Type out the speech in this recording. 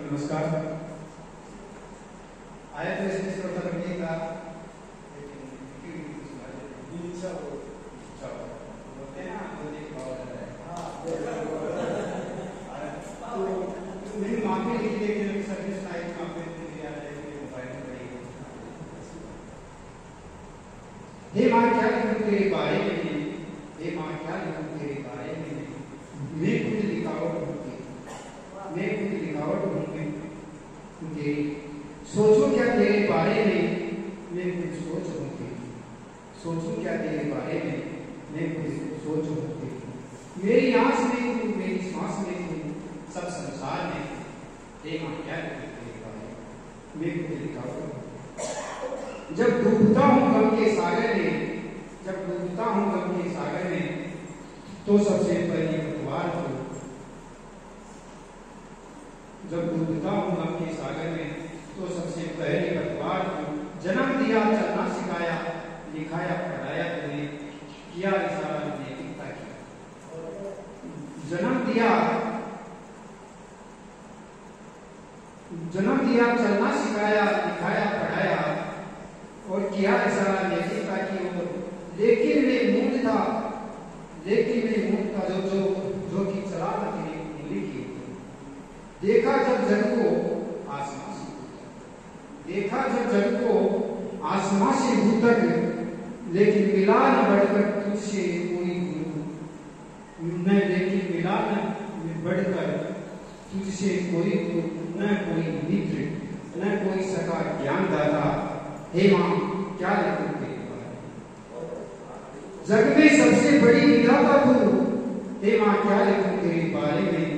नमस्कार। आया तो इसमें श्रोता करने का बोलते हैं ना, बोलने की पावर है। तो मेरी माफी लिख देंगे सर्विस टाइप माफी लिया जाएगी मोबाइल में पड़ेगी। हे माँ क्या लिखूं तेरे बारे में, हे माँ क्या लिखूं तेरे बारे में, मैं खुद लिखावट हूँ, मैं खुद लिखावट हूँ तेरी, सोचूं क्या तेरे बारे में, मैं खुद सोच हूँ तेरी, सोचूं क्या तेरे बारे में, मैं खुद सोच हूँ तेरी, मेरी आँख में तू, मेरी सांस में तू, सब संसार में, हे माँ क्या लिखूं तेरे बारे में, मैं खुद लिखावट हूँ। जब डूबता हूँ गम के सागर में, जब डूबता हूँ गम के सागर में, तो सबसे पहले पतवार को, जब डूबता हूँ गम के सागर में, तो सबसे पहले पतवार को, जन्म दिया चलना सिखाया, लिखाया पढ़ाया तूने, किया इशारा नैतिकता की, जन्म दिया चलना सिखाया, लिखाया पढ़ाया और किया इशारा नैतिकता की ओर, लेकिन मैं मूड था, जो कि चला न तेरी उंगली की, देखा जब जग को आसमां से, देखा जब जग को आसमां से भू तक, लेकिन मिला न बढ़कर तुझसे कोई गुरु, न लेकिन मिला न बढ़कर तुझसे कोई गुरु, न कोई मित्र, न कोई सका ज्ञान दाता, हे माँ क्या लिखूं तेरे बारे में, जग में सबसे बड़ी विधाता तू, हे माँ क्या लिखूं तेरे बारे में,